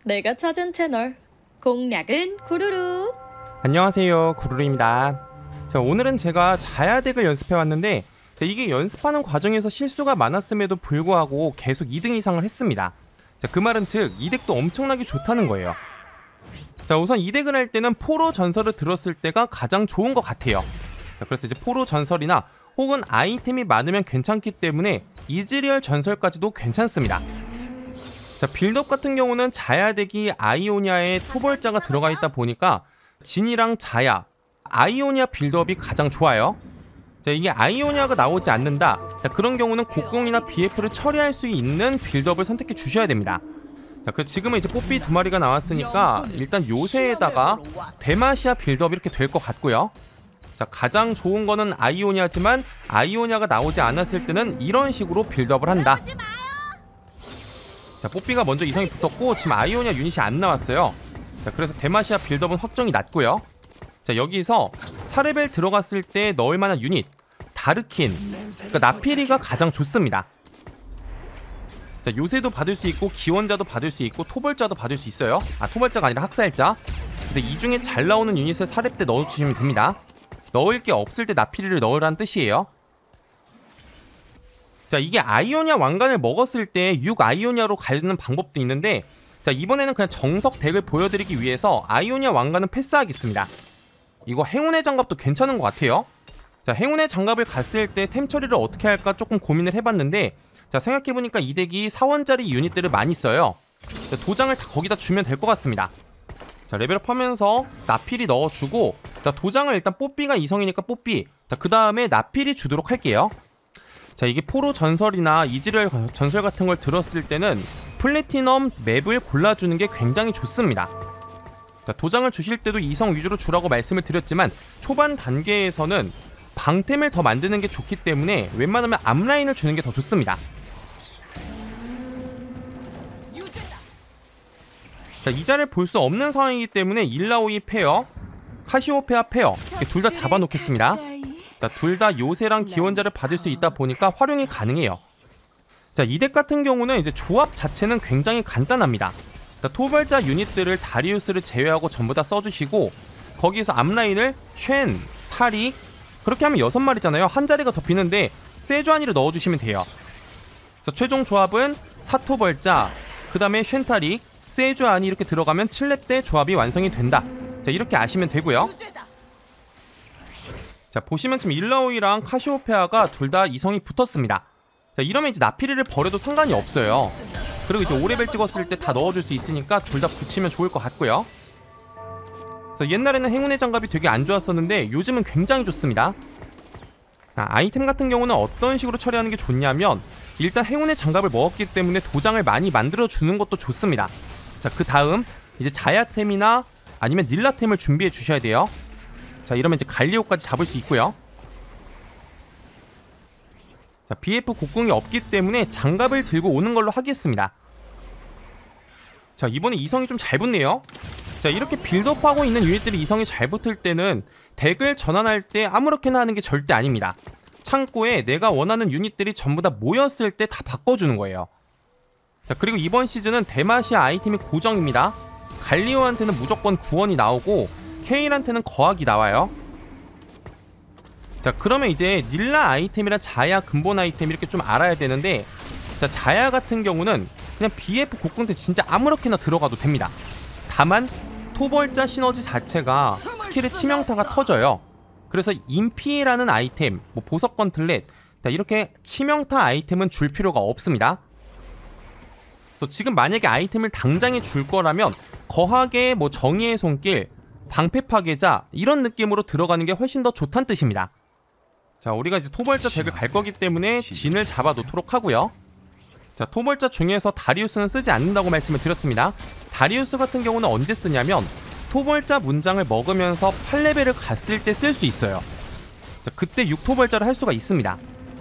내가 찾은 채널 공략은 구루루. 안녕하세요, 구루루입니다. 자, 오늘은 제가 자야덱을 연습해왔는데 이게 연습하는 과정에서 실수가 많았음에도 불구하고 계속 2등 이상을 했습니다. 자, 그 말은 즉 이 덱도 엄청나게 좋다는 거예요. 자, 우선 이 덱을 할 때는 포로 전설을 들었을 때가 가장 좋은 것 같아요. 자, 그래서 이제 포로 전설이나 혹은 아이템이 많으면 괜찮기 때문에 이즈리얼 전설까지도 괜찮습니다. 자, 빌드업 같은 경우는 자야덱이 아이오니아에 토벌자가 들어가 있다 보니까 진이랑 자야, 아이오니아 빌드업이 가장 좋아요. 자, 이게 아이오니아가 나오지 않는다. 자, 그런 경우는 곡공이나 BF를 처리할 수 있는 빌드업을 선택해 주셔야 됩니다. 자, 지금은 이제 뽀삐 2마리가 나왔으니까 일단 요새에다가 데마시아 빌드업 이렇게 될 것 같고요. 자, 가장 좋은 거는 아이오니아지만 아이오니아가 나오지 않았을 때는 이런 식으로 빌드업을 한다. 자, 뽀삐가 먼저 이성이 붙었고 지금 아이오니아 유닛이 안 나왔어요. 자, 그래서 데마시아 빌드업은 확정이 났고요. 자, 여기서 4레벨 들어갔을 때 넣을 만한 유닛 다르킨, 그러니까 나피리가 가장 좋습니다. 자, 요새도 받을 수 있고 기원자도 받을 수 있고 토벌자도 받을 수 있어요. 아, 토벌자가 아니라 학살자. 그래서 이 중에 잘 나오는 유닛을 4렙 때 넣어주시면 됩니다. 넣을 게 없을 때 나피리를 넣으라는 뜻이에요. 자, 이게 아이오니아 왕관을 먹었을 때 6 아이오니아로 가는 방법도 있는데, 자, 이번에는 그냥 정석 덱을 보여드리기 위해서 아이오니아 왕관은 패스하겠습니다. 이거 행운의 장갑도 괜찮은 것 같아요. 자, 행운의 장갑을 갔을 때 템 처리를 어떻게 할까 조금 고민을 해봤는데, 자, 생각해보니까 이 덱이 4원짜리 유닛들을 많이 써요. 자, 도장을 다 거기다 주면 될 것 같습니다. 자, 레벨업 하면서 나필이 넣어주고, 자, 도장을 일단 뽀삐가 이성이니까 뽀삐, 자, 그 다음에 나필이 주도록 할게요. 자, 이게 포로 전설이나 이즈리얼 전설 같은 걸 들었을 때는 플래티넘 맵을 골라주는 게 굉장히 좋습니다. 자, 도장을 주실 때도 이성 위주로 주라고 말씀을 드렸지만 초반 단계에서는 방템을 더 만드는 게 좋기 때문에 웬만하면 앞라인을 주는 게 더 좋습니다. 자, 이자를 볼 수 없는 상황이기 때문에 일라오이 페어, 카시오페아 페어 둘 다 잡아놓겠습니다. 자, 둘 다 요새랑 기원자를 받을 수 있다 보니까 활용이 가능해요. 자, 이 덱 같은 경우는 이제 조합 자체는 굉장히 간단합니다. 자, 토벌자 유닛들을 다리우스를 제외하고 전부 다 써주시고 거기에서 앞라인을 쉔, 타릭 그렇게 하면 6마리잖아요. 한 자리가 더 비는데 세주아니를 넣어주시면 돼요. 그래서 최종 조합은 사토벌자, 그 다음에 쉔타릭, 세주아니 이렇게 들어가면 7렙 때 조합이 완성이 된다. 자, 이렇게 아시면 되고요. 자, 보시면 지금 일라오이랑 카시오페아가 둘 다 이성이 붙었습니다. 자, 이러면 이제 나피리를 버려도 상관이 없어요. 그리고 이제 5레벨 찍었을 때 다 넣어줄 수 있으니까 둘 다 붙이면 좋을 것 같고요. 그래서 옛날에는 행운의 장갑이 되게 안 좋았었는데 요즘은 굉장히 좋습니다. 아이템 같은 경우는 어떤 식으로 처리하는 게 좋냐면 일단 행운의 장갑을 먹었기 때문에 도장을 많이 만들어 주는 것도 좋습니다. 자, 그 다음 이제 자야템이나 아니면 닐라템을 준비해 주셔야 돼요. 자, 이러면 이제 갈리오까지 잡을 수 있고요. 자, BF 곡궁이 없기 때문에 장갑을 들고 오는 걸로 하겠습니다. 자, 이번에 이성이 좀 잘 붙네요. 자, 이렇게 빌드업하고 있는 유닛들이 이성이 잘 붙을 때는 덱을 전환할 때 아무렇게나 하는 게 절대 아닙니다. 창고에 내가 원하는 유닛들이 전부 다 모였을 때 다 바꿔주는 거예요. 자, 그리고 이번 시즌은 데마시아 아이템이 고정입니다. 갈리오한테는 무조건 구원이 나오고 케일한테는 거학이 나와요. 자, 그러면 이제 닐라 아이템이랑 자야 근본 아이템 이렇게 좀 알아야 되는데, 자, 자야 같은 경우는 그냥 BF 곡궁 때 진짜 아무렇게나 들어가도 됩니다. 다만 토벌자 시너지 자체가 스킬의 치명타가 터져요. 그래서 인피라는 아이템, 뭐 보석 건틀렛, 자, 이렇게 치명타 아이템은 줄 필요가 없습니다. 그래서 지금 만약에 아이템을 당장에 줄 거라면 거학의 뭐 정의의 손길, 방패 파괴자 이런 느낌으로 들어가는 게 훨씬 더 좋다는 뜻입니다. 자, 우리가 이제 토벌자 덱을 갈 거기 때문에 진을 잡아 놓도록 하고요. 자, 토벌자 중에서 다리우스는 쓰지 않는다고 말씀을 드렸습니다. 다리우스 같은 경우는 언제 쓰냐면 토벌자 문장을 먹으면서 8레벨을 갔을 때 쓸 수 있어요. 자, 그때 6토벌자를 할 수가 있습니다.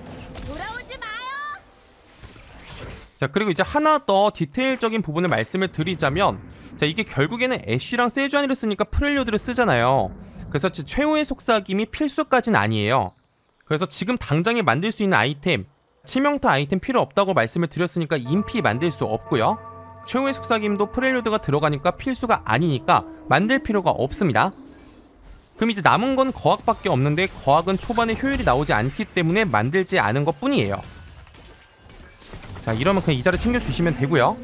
자, 그리고 이제 하나 더 디테일적인 부분을 말씀을 드리자면, 자, 이게 결국에는 애쉬랑 세주아니를 쓰니까 프렐류드를 쓰잖아요. 그래서 최후의 속삭임이 필수까지는 아니에요. 그래서 지금 당장에 만들 수 있는 아이템, 치명타 아이템 필요 없다고 말씀을 드렸으니까 인피 만들 수 없고요. 최후의 속삭임도 프렐류드가 들어가니까 필수가 아니니까 만들 필요가 없습니다. 그럼 이제 남은 건 거학밖에 없는데 거학은 초반에 효율이 나오지 않기 때문에 만들지 않은 것 뿐이에요. 자, 이러면 그냥 이자를 챙겨주시면 되고요.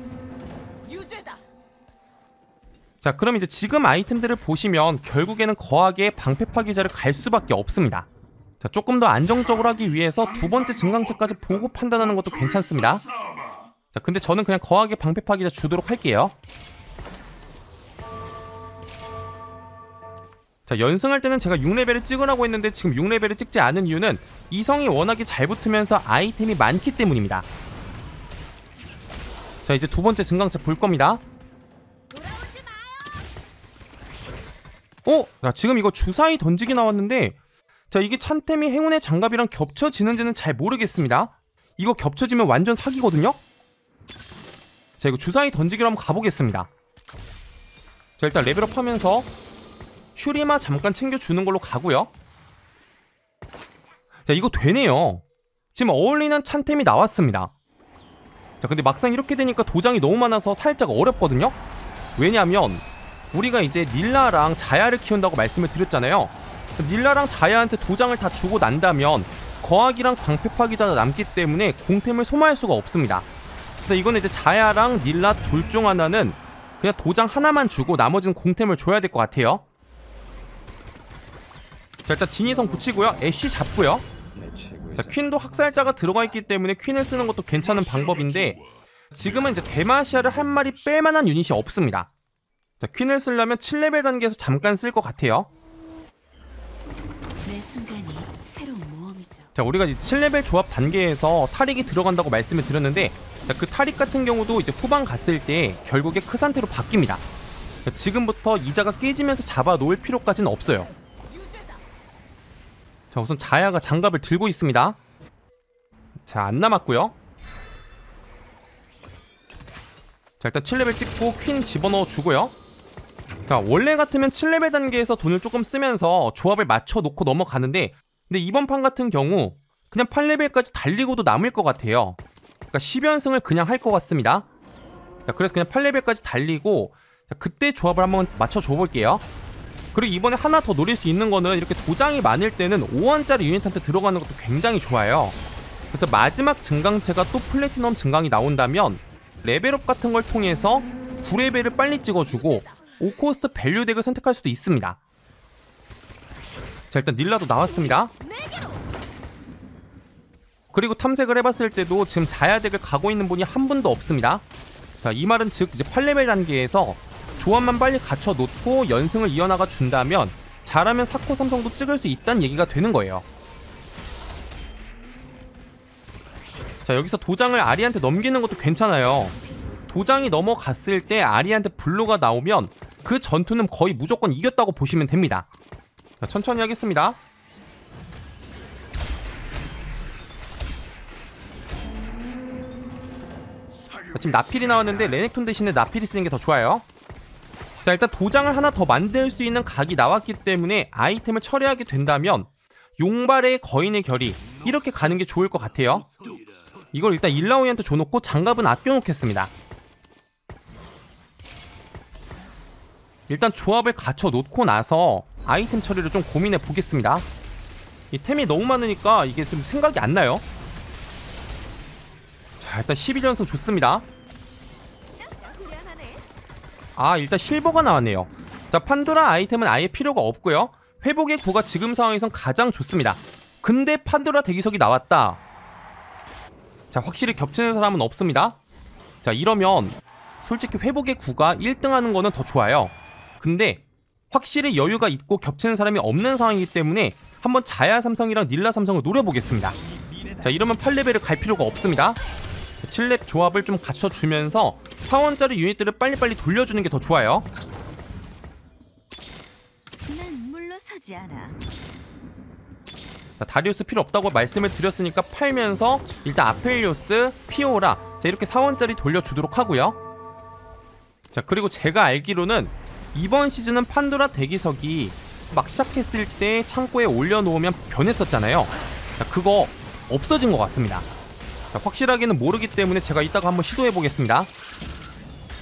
자, 그럼 이제 지금 아이템들을 보시면 결국에는 거학의 방패 파기자를 갈 수밖에 없습니다. 자, 조금 더 안정적으로 하기 위해서 두 번째 증강체까지 보고 판단하는 것도 괜찮습니다. 자, 근데 저는 그냥 거학의 방패 파기자 주도록 할게요. 자, 연승할 때는 제가 6레벨을 찍으라고 했는데 지금 6레벨을 찍지 않은 이유는 이성이 워낙에 잘 붙으면서 아이템이 많기 때문입니다. 자, 이제 두 번째 증강체 볼 겁니다. 야, 지금 이거 주사위 던지기 나왔는데, 자, 이게 찬템이 행운의 장갑이랑 겹쳐지는지는 잘 모르겠습니다. 이거 겹쳐지면 완전 사기거든요? 자, 이거 주사위 던지기로 한번 가보겠습니다. 자, 일단 레벨업 하면서 슈리마 잠깐 챙겨주는 걸로 가고요. 자, 이거 되네요. 지금 어울리는 찬템이 나왔습니다. 자, 근데 막상 이렇게 되니까 도장이 너무 많아서 살짝 어렵거든요? 왜냐면 우리가 이제 닐라랑 자야를 키운다고 말씀을 드렸잖아요. 닐라랑 자야한테 도장을 다 주고 난다면 거학이랑 방패 파기자가 남기 때문에 공템을 소모할 수가 없습니다. 그래서 이거는 이제 자야랑 닐라 둘 중 하나는 그냥 도장 하나만 주고 나머지는 공템을 줘야 될 것 같아요. 자, 일단 진이성 붙이고요. 애쉬 잡고요. 자, 퀸도 학살자가 들어가 있기 때문에 퀸을 쓰는 것도 괜찮은 방법인데 지금은 이제 데마시아를 한 마리 뺄만한 유닛이 없습니다. 자, 퀸을 쓰려면 7레벨 단계에서 잠깐 쓸 것 같아요. 자, 우리가 이제 7레벨 조합 단계에서 탈익이 들어간다고 말씀을 드렸는데, 자, 그 탈익 같은 경우도 이제 후반 갔을 때 결국에 크산테로 바뀝니다. 자, 지금부터 이자가 깨지면서 잡아 놓을 필요까지는 없어요. 자, 우선 자야가 장갑을 들고 있습니다. 자, 안 남았고요. 자, 일단 7레벨 찍고 퀸 집어넣어 주고요. 자, 원래 같으면 7레벨 단계에서 돈을 조금 쓰면서 조합을 맞춰놓고 넘어가는데, 근데 이번 판 같은 경우 그냥 8레벨까지 달리고도 남을 것 같아요. 그러니까 10연승을 그냥 할 것 같습니다. 자, 그래서 그냥 8레벨까지 달리고, 자, 그때 조합을 한번 맞춰줘 볼게요. 그리고 이번에 하나 더 노릴 수 있는 거는 이렇게 도장이 많을 때는 5원짜리 유닛한테 들어가는 것도 굉장히 좋아요. 그래서 마지막 증강체가 또 플래티넘 증강이 나온다면 레벨업 같은 걸 통해서 9레벨을 빨리 찍어주고 5코스트 밸류 덱을 선택할 수도 있습니다. 자, 일단 닐라도 나왔습니다. 그리고 탐색을 해봤을 때도 지금 자야 덱을 가고 있는 분이 한 분도 없습니다. 자, 이 말은 즉 이제 8레벨 단계에서 조합만 빨리 갖춰놓고 연승을 이어나가 준다면 잘하면 4코 삼성도 찍을 수 있다는 얘기가 되는 거예요. 자, 여기서 도장을 아리한테 넘기는 것도 괜찮아요. 도장이 넘어갔을 때 아리한테 블루가 나오면 그 전투는 거의 무조건 이겼다고 보시면 됩니다. 자, 천천히 하겠습니다. 자, 지금 나필이 나왔는데 레넥톤 대신에 나필이 쓰는 게 더 좋아요. 자, 일단 도장을 하나 더 만들 수 있는 각이 나왔기 때문에 아이템을 처리하게 된다면 용발의 거인의 결이 이렇게 가는 게 좋을 것 같아요. 이걸 일단 일라오이한테 줘놓고 장갑은 아껴놓겠습니다. 일단 조합을 갖춰놓고 나서 아이템 처리를 좀 고민해 보겠습니다. 이 템이 너무 많으니까 이게 좀 생각이 안 나요. 자, 일단 11연승 좋습니다. 아, 일단 실버가 나왔네요. 자, 판도라 아이템은 아예 필요가 없고요. 회복의 구가 지금 상황에선 가장 좋습니다. 근데 판도라 대기석이 나왔다. 자, 확실히 겹치는 사람은 없습니다. 자, 이러면 솔직히 회복의 구가 1등 하는 거는 더 좋아요. 근데 확실히 여유가 있고 겹치는 사람이 없는 상황이기 때문에 한번 자야 삼성이랑 닐라 삼성을 노려보겠습니다. 자, 이러면 8레벨을 갈 필요가 없습니다. 7렙 조합을 좀 갖춰주면서 4원짜리 유닛들을 빨리빨리 돌려주는 게 더 좋아요. 난 물러서지 않아. 자, 다리우스 필요 없다고 말씀을 드렸으니까 팔면서 일단 아펠리오스, 피오라, 자, 이렇게 4원짜리 돌려주도록 하고요. 자, 그리고 제가 알기로는 이번 시즌은 판도라 대기석이 막 시작했을 때 창고에 올려놓으면 변했었잖아요. 자, 그거 없어진 것 같습니다. 자, 확실하게는 모르기 때문에 제가 이따가 한번 시도해보겠습니다.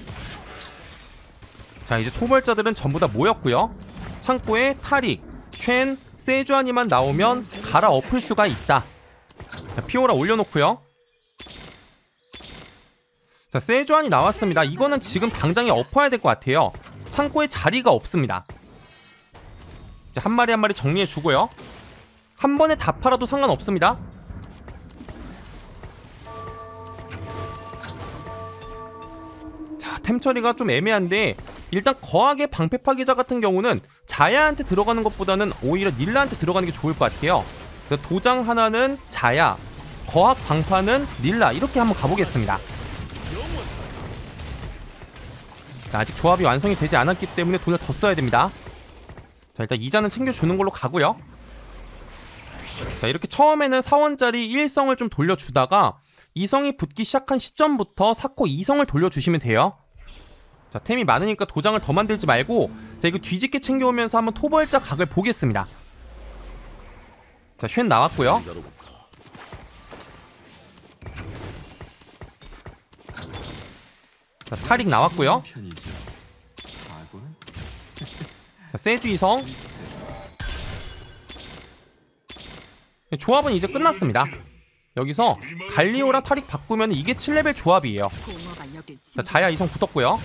자, 이제 토벌자들은 전부 다 모였고요. 창고에 타릭, 쉔, 세주아니만 나오면 갈아엎을 수가 있다. 자, 피오라 올려놓고요. 자, 세주안이 나왔습니다. 이거는 지금 당장에 엎어야 될 것 같아요. 창고에 자리가 없습니다. 이제 한 마리 한 마리 정리해주고요. 한 번에 다 팔아도 상관없습니다. 자, 템 처리가 좀 애매한데 일단 거학의 방패 파기자 같은 경우는 자야한테 들어가는 것보다는 오히려 닐라한테 들어가는 게 좋을 것 같아요. 그래서 도장 하나는 자야, 거학 방파는 닐라, 이렇게 한번 가보겠습니다. 자, 아직 조합이 완성이 되지 않았기 때문에 돈을 더 써야 됩니다. 자, 일단 이자는 챙겨주는 걸로 가고요. 자, 이렇게 처음에는 4원짜리 1성을 좀 돌려주다가 2성이 붙기 시작한 시점부터 사코 2성을 돌려주시면 돼요. 자, 템이 많으니까 도장을 더 만들지 말고, 자, 이거 뒤집게 챙겨오면서 한번 토벌자 각을 보겠습니다. 자, 쉔 나왔고요. 자, 타릭 나왔고요. 자, 세주 2성. 조합은 이제 끝났습니다. 여기서 갈리오랑 타릭 바꾸면 이게 7레벨 조합이에요. 자, 자야 2성 붙었고요.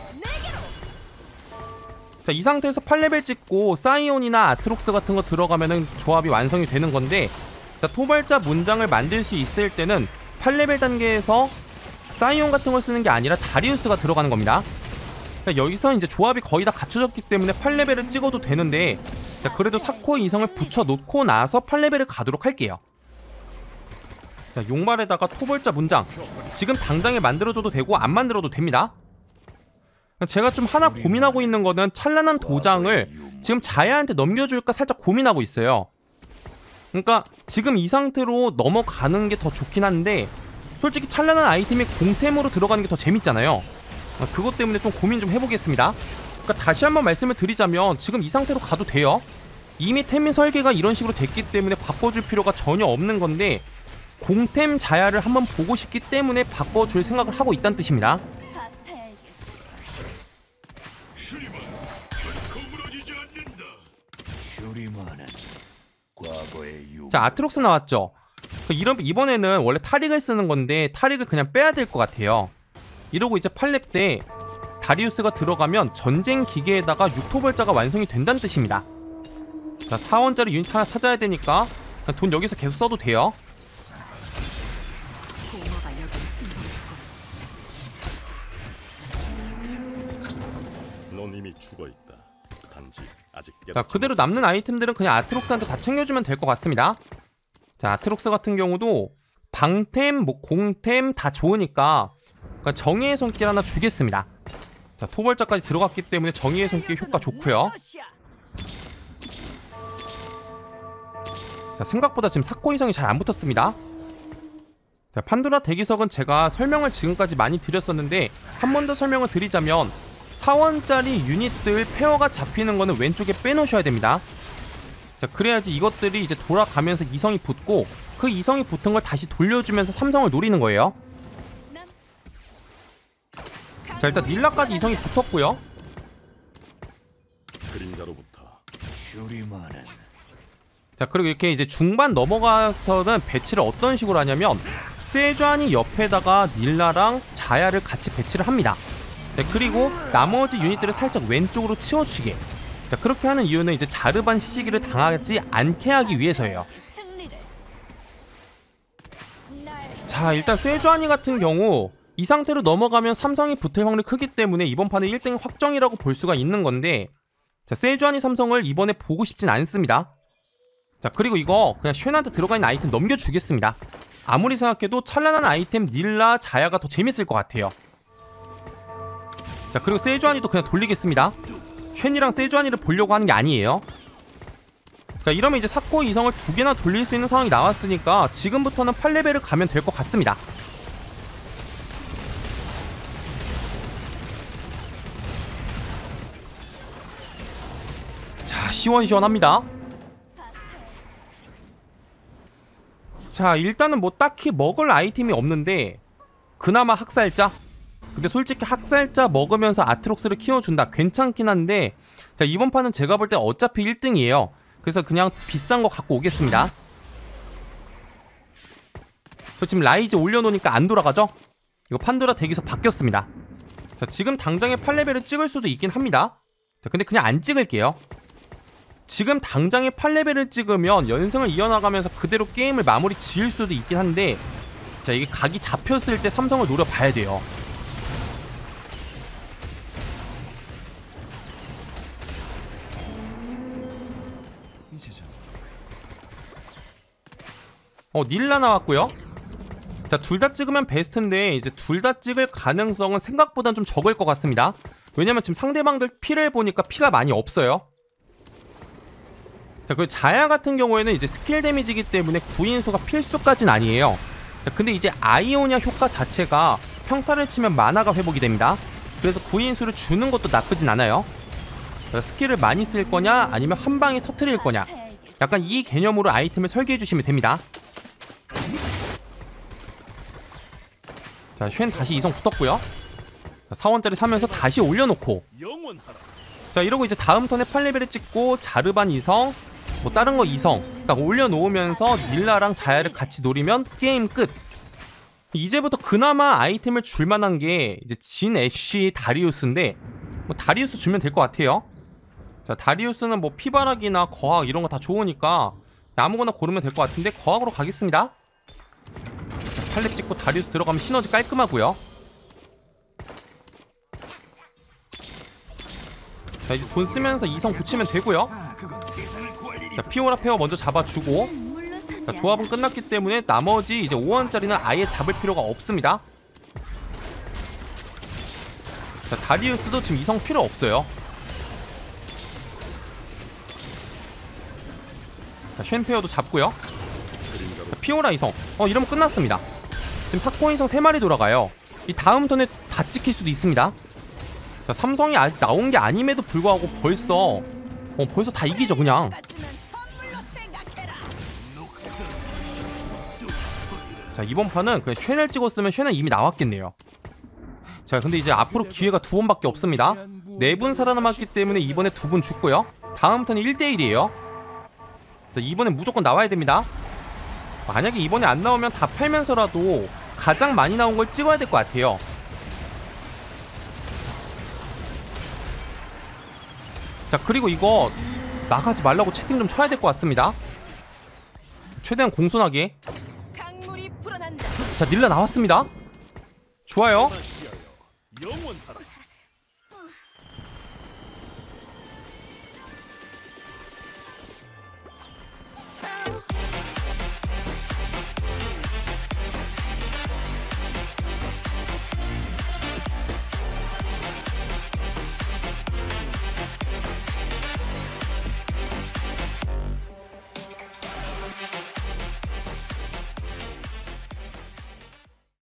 자, 이 상태에서 8레벨 찍고 사이온이나 아트록스 같은 거 들어가면은 조합이 완성이 되는 건데, 자, 토벌자 문장을 만들 수 있을 때는 8레벨 단계에서 사이온 같은 걸 쓰는 게 아니라 다리우스가 들어가는 겁니다. 자, 여기서 이제 조합이 거의 다 갖춰졌기 때문에 8레벨을 찍어도 되는데, 자, 그래도 사코 2성을 붙여놓고 나서 8레벨을 가도록 할게요. 자, 용말에다가 토벌자 문장 지금 당장에 만들어줘도 되고 안 만들어도 됩니다. 제가 좀 하나 고민하고 있는 거는 찬란한 도장을 지금 자야한테 넘겨줄까 살짝 고민하고 있어요. 그러니까 지금 이 상태로 넘어가는 게 더 좋긴 한데, 솔직히 찬란한 아이템이 공템으로 들어가는 게 더 재밌잖아요. 그것 때문에 좀 고민 좀 해보겠습니다. 그러니까 다시 한번 말씀을 드리자면 지금 이 상태로 가도 돼요. 이미 템의 설계가 이런 식으로 됐기 때문에 바꿔줄 필요가 전혀 없는 건데, 공템 자야를 한번 보고 싶기 때문에 바꿔줄 생각을 하고 있다는 뜻입니다. 자, 아트록스 나왔죠. 이번에는 원래 타릭을 쓰는 건데 타릭을 그냥 빼야 될 것 같아요. 이러고 이제 8렙 때 다리우스가 들어가면 전쟁 기계에다가 6토벌자가 완성이 된다는 뜻입니다. 자, 4원짜리 유닛 하나 찾아야 되니까 돈 여기서 계속 써도 돼요. 넌 이미 죽어있다. 단지 아직 자, 그대로 남는 아이템들은 그냥 아트록스한테 다 챙겨주면 될 것 같습니다. 자, 아트록스 같은 경우도 방템, 뭐 공템 다 좋으니까 그러니까 정의의 손길 하나 주겠습니다. 자, 토벌자까지 들어갔기 때문에 정의의 손길 효과 좋고요. 자, 생각보다 지금 사코 이성이 잘 안 붙었습니다. 자, 판도라 대기석은 제가 설명을 지금까지 많이 드렸었는데 한 번 더 설명을 드리자면 4원짜리 유닛들 페어가 잡히는 거는 왼쪽에 빼놓으셔야 됩니다. 자, 그래야지 이것들이 이제 돌아가면서 이성이 붙고 그 이성이 붙은 걸 다시 돌려주면서 삼성을 노리는 거예요. 자, 일단 닐라까지 이성이 붙었고요. 그림자로부터 자, 그리고 이렇게 이제 중반 넘어가서는 배치를 어떤 식으로 하냐면 세주안이 옆에다가 닐라랑 자야를 같이 배치를 합니다. 자, 그리고 나머지 유닛들을 살짝 왼쪽으로 치워주게. 자, 그렇게 하는 이유는 이제 자르반 시시기를 당하지 않게 하기 위해서예요. 자, 일단 세주안이 같은 경우 이 상태로 넘어가면 삼성이 붙을 확률이 크기 때문에 이번 판은 1등 확정이라고 볼 수가 있는 건데, 자, 세주안이 삼성을 이번에 보고 싶진 않습니다. 자, 그리고 이거 그냥 쉔한테 들어가 있는 아이템 넘겨주겠습니다. 아무리 생각해도 찬란한 아이템 닐라, 자야가 더 재밌을 것 같아요. 자, 그리고 세주안이도 그냥 돌리겠습니다. 쉔이랑 세주안이를 보려고 하는 게 아니에요. 자, 이러면 이제 사코 이성을 2개나 돌릴 수 있는 상황이 나왔으니까 지금부터는 8레벨을 가면 될 것 같습니다. 자, 시원시원합니다. 자, 일단은 뭐 딱히 먹을 아이템이 없는데 그나마 학살자. 근데 솔직히 학살자 먹으면서 아트록스를 키워준다 괜찮긴 한데, 자 이번 판은 제가 볼 때 어차피 1등이에요 그래서 그냥 비싼 거 갖고 오겠습니다. 지금 라이즈 올려놓으니까 안 돌아가죠? 이거 판도라 덱에서 바뀌었습니다. 자 지금 당장에 8레벨을 찍을 수도 있긴 합니다. 자 근데 그냥 안 찍을게요. 지금 당장에 8레벨을 찍으면 연승을 이어나가면서 그대로 게임을 마무리 지을 수도 있긴 한데, 자 이게 각이 잡혔을 때 삼성을 노려봐야 돼요. 닐라 나왔고요. 자 둘 다 찍으면 베스트인데 이제 둘 다 찍을 가능성은 생각보단 좀 적을 것 같습니다. 왜냐면 지금 상대방들 피를 보니까 피가 많이 없어요. 자 그리고 자야 같은 경우에는 이제 스킬 데미지이기 때문에 구인수가 필수까진 아니에요. 자 근데 이제 아이오니아 효과 자체가 평타를 치면 마나가 회복이 됩니다. 그래서 구인수를 주는 것도 나쁘진 않아요. 자, 스킬을 많이 쓸 거냐 아니면 한 방에 터트릴 거냐, 약간 이 개념으로 아이템을 설계해 주시면 됩니다. 자 쉔 다시 이성 붙었고요. 4원짜리 사면서 다시 올려놓고, 자 이러고 이제 다음 턴에 8레벨을 찍고 자르반 이성, 뭐 다른 거 이성 딱 올려놓으면서 닐라랑 자야를 같이 노리면 게임 끝. 이제부터 그나마 아이템을 줄만한 게 이제 진, 애쉬, 다리우스인데 뭐 다리우스 주면 될 것 같아요. 자 다리우스는 뭐 피바락이나 거학 이런 거 다 좋으니까 아무거나 고르면 될 것 같은데 거학으로 가겠습니다. 자, 8렙 찍고 다리우스 들어가면 시너지 깔끔하고요. 자 이제 돈 쓰면서 이성 붙이면 되고요. 자 피오라 페어 먼저 잡아주고, 자 조합은 끝났기 때문에 나머지 이제 5원짜리는 아예 잡을 필요가 없습니다. 자 다리우스도 지금 이성 필요 없어요. 자 쉔페어도 잡고요. 자, 피오라 이성 이러면 끝났습니다. 지금 사코 이성 3마리 돌아가요. 이 다음 턴에 다 찍힐 수도 있습니다. 자, 삼성이 아직 나온 게 아님에도 불구하고 벌써 다 이기죠 그냥. 자 이번 판은 그냥 쉔을 찍었으면 쉔은 이미 나왔겠네요. 자 근데 이제 앞으로 기회가 2번밖에 없습니다. 4분 살아남았기 때문에 이번에 2분 죽고요. 다음 턴이 1대1이에요 그래서 이번에 무조건 나와야 됩니다. 만약에 이번에 안 나오면 다 팔면서라도 가장 많이 나온 걸 찍어야 될 것 같아요. 자 그리고 이거 나가지 말라고 채팅 좀 쳐야 될 것 같습니다. 최대한 공손하게. 자 닐라 나왔습니다. 좋아요.